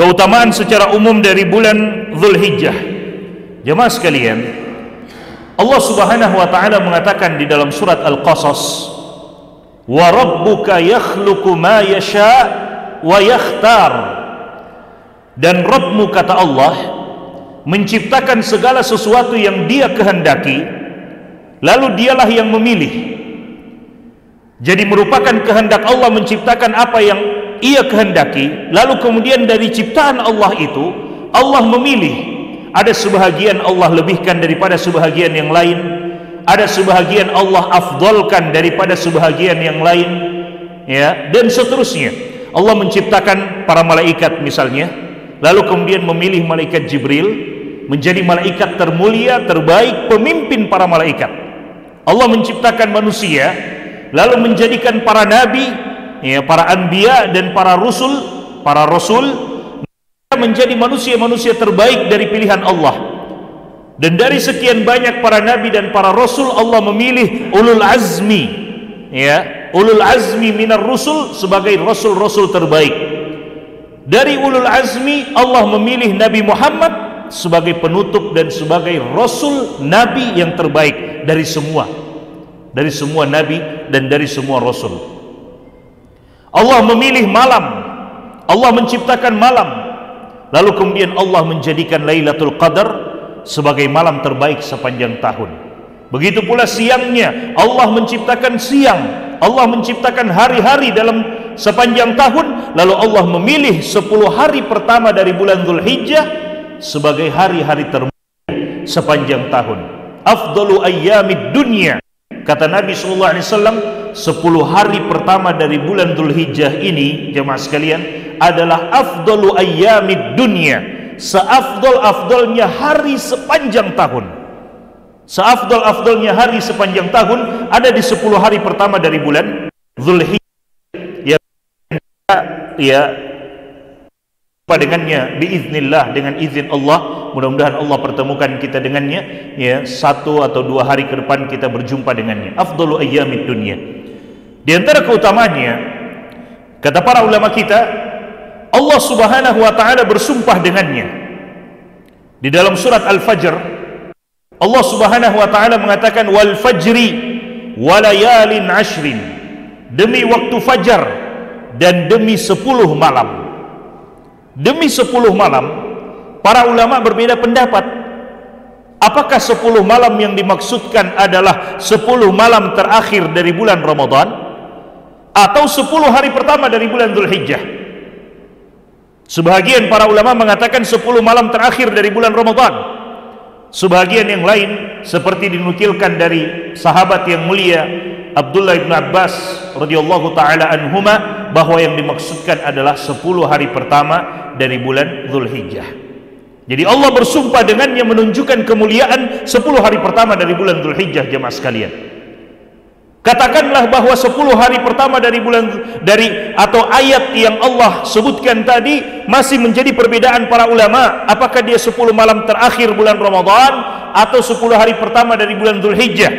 keutamaan secara umum dari bulan Dzulhijjah. Jemaah sekalian, Allah Subhanahu wa taala mengatakan di dalam surat Al-Qasas, "Wa rabbuka yakhluqu ma yasha' wa yakhtar." Dan Rabbmu, kata Allah, menciptakan segala sesuatu yang Dia kehendaki, lalu Dialah yang memilih. Jadi merupakan kehendak Allah menciptakan apa yang Ia kehendaki, lalu kemudian dari ciptaan Allah itu Allah memilih. Ada sebahagian Allah lebihkan daripada sebahagian yang lain, ada sebahagian Allah afdolkan daripada sebahagian yang lain, ya, dan seterusnya. Allah menciptakan para malaikat misalnya, lalu kemudian memilih malaikat Jibril menjadi malaikat termulia, terbaik, pemimpin para malaikat. Allah menciptakan manusia, lalu menjadikan para nabi, ya, para anbiya dan para rasul menjadi manusia-manusia terbaik dari pilihan Allah. Dan dari sekian banyak para nabi dan para rasul, Allah memilih ulul azmi, ya, ulul azmi minar rusul sebagai rasul-rasul terbaik. Dari ulul azmi Allah memilih Nabi Muhammad sebagai penutup dan sebagai rasul nabi yang terbaik dari semua nabi dan dari semua rasul. Allah memilih malam, Allah menciptakan malam, lalu kemudian Allah menjadikan Lailatul Qadar sebagai malam terbaik sepanjang tahun. Begitu pula siangnya, Allah menciptakan siang, Allah menciptakan hari-hari dalam sepanjang tahun, lalu Allah memilih 10 hari pertama dari bulan Dzulhijjah sebagai hari-hari termulia sepanjang tahun. Afdalu ayyamid dunya, kata Nabi sallallahu alaihi wasallam, 10 hari pertama dari bulan Dzulhijjah ini, jemaah sekalian, adalah afdalu ayyamid dunya, seafdal-afdalnya hari sepanjang tahun. Seafdal-afdalnya hari sepanjang tahun ada di 10 hari pertama dari bulan Dzulhijjah, ya dengannya biiznillah, dengan izin Allah. Mudah-mudahan Allah pertemukan kita dengannya, ya, 1 atau 2 hari ke depan kita berjumpa dengannya. Afdalu ayyamid dunya. Di antara keutamaannya, kata para ulama kita, Allah Subhanahu wa taala bersumpah dengannya. Di dalam surat Al-Fajr Allah Subhanahu wa taala mengatakan, wal fajri walayalin ashrin, demi waktu fajar dan demi 10 malam. Demi 10 malam, para ulama berbeda pendapat. Apakah 10 malam yang dimaksudkan adalah 10 malam terakhir dari bulan Ramadan, atau 10 hari pertama dari bulan Dzulhijjah? Sebahagian para ulama mengatakan 10 malam terakhir dari bulan Ramadan. Sebahagian yang lain, seperti dinukilkan dari sahabat yang mulia Abdullah bin Abbas radhiyallahu taala anhuma, bahwa yang dimaksudkan adalah 10 hari pertama dari bulan Dzulhijjah. Jadi Allah bersumpah dengannya menunjukkan kemuliaan 10 hari pertama dari bulan Dzulhijjah, jemaah sekalian. Katakanlah bahwa 10 hari pertama dari atau ayat yang Allah sebutkan tadi masih menjadi perbedaan para ulama, apakah dia 10 malam terakhir bulan Ramadan atau 10 hari pertama dari bulan Dzulhijjah.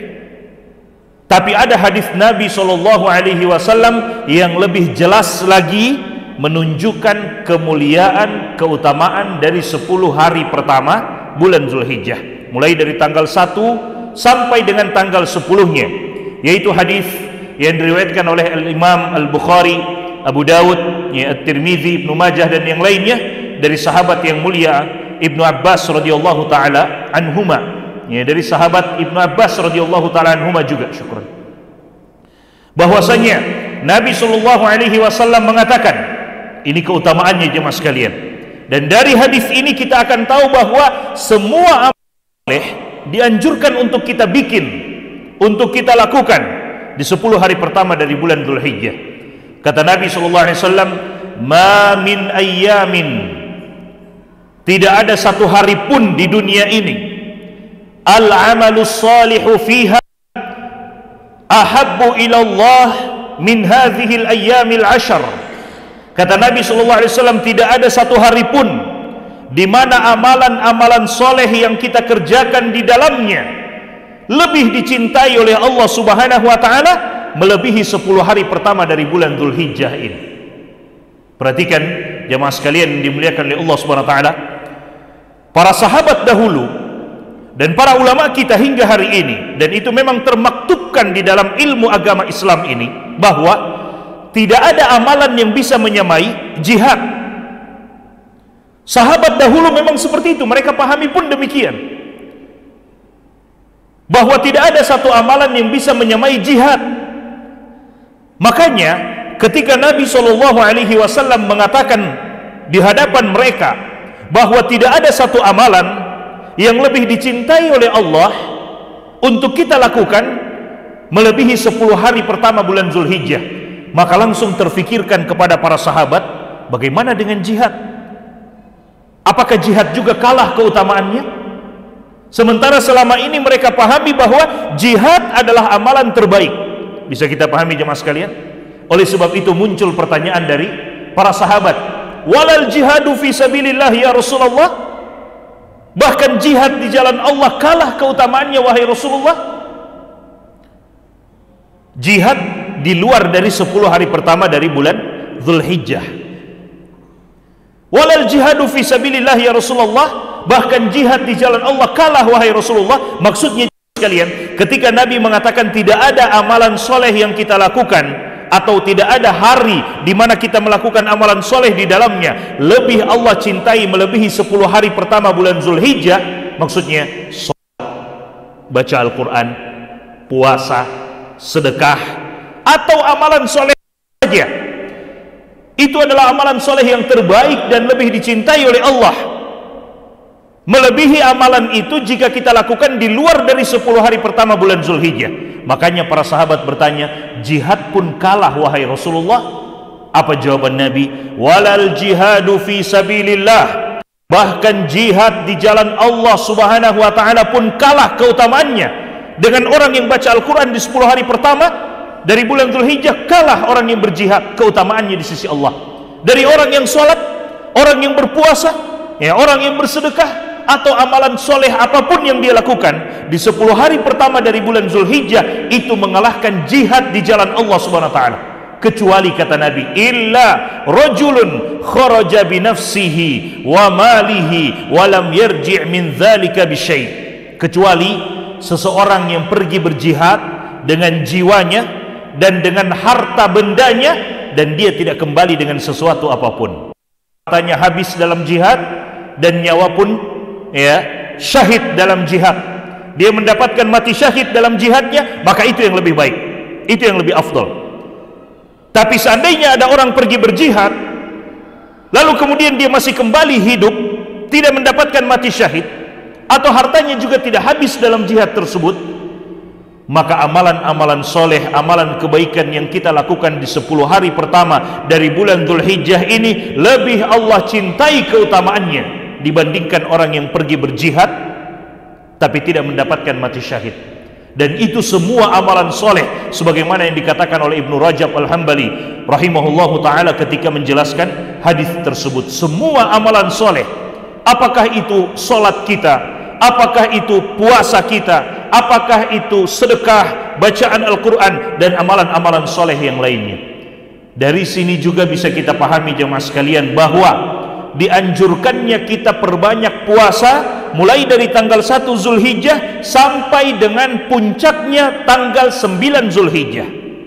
Tapi ada hadis Nabi sallallahu alaihi wasallam yang lebih jelas lagi menunjukkan kemuliaan, keutamaan dari 10 hari pertama bulan Dzulhijjah, mulai dari tanggal 1 sampai dengan tanggal 10-nya, yaitu hadis yang diriwayatkan oleh Al-Imam Al-Bukhari, Abu Dawud, ya, At-Tirmidzi, Ibnu Majah dan yang lainnya dari sahabat yang mulia Ibnu Abbas radhiyallahu taala anhuma, ya, dari sahabat Ibnu Abbas radhiyallahu taala anhuma juga, syukran, bahwasanya Nabi sallallahu alaihi wasallam mengatakan, ini keutamaannya jemaah sekalian. Dan dari hadis ini kita akan tahu bahwa semua amal soleh dianjurkan untuk kita bikin, untuk kita lakukan di 10 hari pertama dari bulan Dzulhijjah. Kata Nabi sallallahu alaihi wasallam, "Ma min ayyamin", tidak ada satu hari pun di dunia ini, "al-amalus salihu fiha ahabbu ila Allah min hadhihi al-ayyamil 'ashr." Kata Nabi sallallahu alaihi wasallam, tidak ada satu hari pun di mana amalan-amalan soleh yang kita kerjakan di dalamnya lebih dicintai oleh Allah Subhanahu wa taala melebihi 10 hari pertama dari bulan Dzulhijjah ini. Perhatikan jemaah sekalian yang dimuliakan oleh Allah Subhanahu wa taala, para sahabat dahulu dan para ulama kita hingga hari ini, dan itu memang termaktubkan di dalam ilmu agama Islam ini, bahwa tidak ada amalan yang bisa menyamai jihad. Sahabat dahulu memang seperti itu, mereka pahami pun demikian, bahwa tidak ada satu amalan yang bisa menyamai jihad. Makanya ketika Nabi SAW mengatakan di hadapan mereka bahwa tidak ada satu amalan yang lebih dicintai oleh Allah untuk kita lakukan melebihi 10 hari pertama bulan Zulhijjah, maka langsung terfikirkan kepada para sahabat, bagaimana dengan jihad? Apakah jihad juga kalah keutamaannya? Sementara selama ini mereka pahami bahwa jihad adalah amalan terbaik. Bisa kita pahami jemaah sekalian? Oleh sebab itu muncul pertanyaan dari para sahabat, walal jihadu fi sabilillah ya Rasulullah? Bahkan jihad di jalan Allah kalah keutamaannya wahai Rasulullah? Jihad di luar dari 10 hari pertama dari bulan Zulhijjah. Walal jihadu fi sabilillah ya Rasulullah? Bahkan jihad di jalan Allah kalah wahai Rasulullah? Maksudnya sekalian, ketika Nabi mengatakan tidak ada amalan soleh yang kita lakukan, atau tidak ada hari di mana kita melakukan amalan soleh di dalamnya lebih Allah cintai melebihi 10 hari pertama bulan Zulhijjah, maksudnya sholat, baca Al-Quran, puasa, sedekah, atau amalan soleh saja, itu adalah amalan soleh yang terbaik dan lebih dicintai oleh Allah, melebihi amalan itu jika kita lakukan di luar dari 10 hari pertama bulan Zulhijjah. Makanya para sahabat bertanya, jihad pun kalah wahai Rasulullah? Apa jawaban Nabi? Walal jihadu fi sabilillah. Bahkan jihad di jalan Allah Subhanahu wa taala pun kalah keutamaannya dengan orang yang baca Al-Quran di 10 hari pertama dari bulan Zulhijjah. Kalah orang yang berjihad keutamaannya di sisi Allah dari orang yang sholat, orang yang berpuasa, ya, orang yang bersedekah, atau amalan soleh apapun yang dia lakukan di 10 hari pertama dari bulan Zulhijjah, itu mengalahkan jihad di jalan Allah Subhanahu wa taala. Kecuali kata Nabi, illa rajulun kharaja bi nafsihi wa malihi wa lam yarji' min dzalika bi syai'. Kecuali seseorang yang pergi berjihad dengan jiwanya dan dengan harta bendanya, dan dia tidak kembali dengan sesuatu apapun. Hartanya habis dalam jihad dan nyawa pun syahid dalam jihad, dia mendapatkan mati syahid dalam jihadnya, maka itu yang lebih baik, itu yang lebih afdal. Tapi seandainya ada orang pergi berjihad lalu kemudian dia masih kembali hidup, tidak mendapatkan mati syahid, atau hartanya juga tidak habis dalam jihad tersebut, maka amalan-amalan soleh, amalan kebaikan yang kita lakukan di 10 hari pertama dari bulan Zulhijjah ini lebih Allah cintai keutamaannya dibandingkan orang yang pergi berjihad tapi tidak mendapatkan mati syahid. Dan itu semua amalan soleh sebagaimana yang dikatakan oleh Ibnu Rajab Al-Hambali rahimahullahu ta'ala ketika menjelaskan hadis tersebut. Semua amalan soleh, apakah itu solat kita, apakah itu puasa kita, apakah itu sedekah, bacaan Al-Quran, dan amalan-amalan soleh yang lainnya. Dari sini juga bisa kita pahami jemaah sekalian bahwa dianjurkannya kita perbanyak puasa mulai dari tanggal 1 Zulhijjah sampai dengan puncaknya tanggal 9 Zulhijjah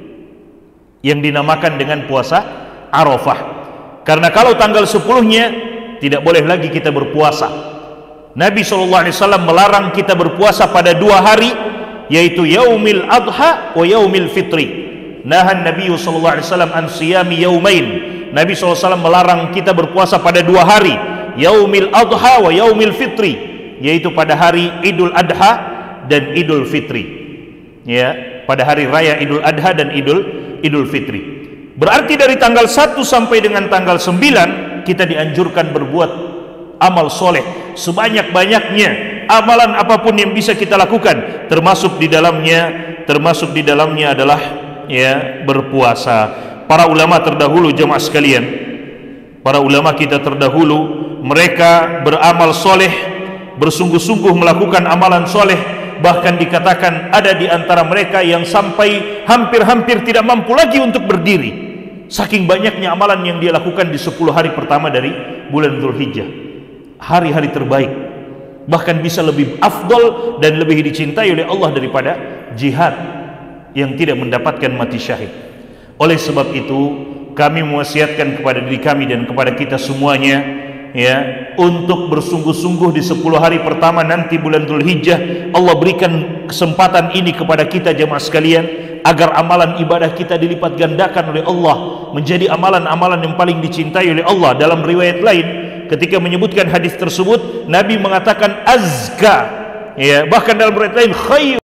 yang dinamakan dengan puasa Arafah. Karena kalau tanggal 10-nya tidak boleh lagi kita berpuasa. Nabi SAW melarang kita berpuasa pada 2 hari, yaitu Yaumil Adha wa Yaumil Fitri. Nahan Nabi SAW an siyami yaumain. Nabi SAW melarang kita berpuasa pada 2 hari, Yaumil Adha wa Yaumil Fitri, yaitu pada hari Idul Adha dan Idul Fitri, ya, pada hari raya Idul Adha dan Idul Fitri. Berarti dari tanggal 1 sampai dengan tanggal 9 kita dianjurkan berbuat amal soleh sebanyak-banyaknya. Amalan apapun yang bisa kita lakukan, termasuk di dalamnya adalah berpuasa. Para ulama terdahulu jemaah sekalian, para ulama kita terdahulu, mereka beramal soleh, bersungguh-sungguh melakukan amalan soleh. Bahkan dikatakan ada di antara mereka yang sampai hampir-hampir tidak mampu lagi untuk berdiri saking banyaknya amalan yang dia lakukan di 10 hari pertama dari bulan Dzulhijjah, hari-hari terbaik, bahkan bisa lebih afdol dan lebih dicintai oleh Allah daripada jihad yang tidak mendapatkan mati syahid. Oleh sebab itu kami mewasiatkan kepada diri kami dan kepada kita semuanya, ya, untuk bersungguh-sungguh di 10 hari pertama nanti bulan Dzulhijjah. Allah berikan kesempatan ini kepada kita jemaah sekalian, agar amalan ibadah kita dilipat gandakan oleh Allah menjadi amalan-amalan yang paling dicintai oleh Allah. Dalam riwayat lain ketika menyebutkan hadis tersebut, Nabi mengatakan azka, ya, bahkan dalam riwayat lain khair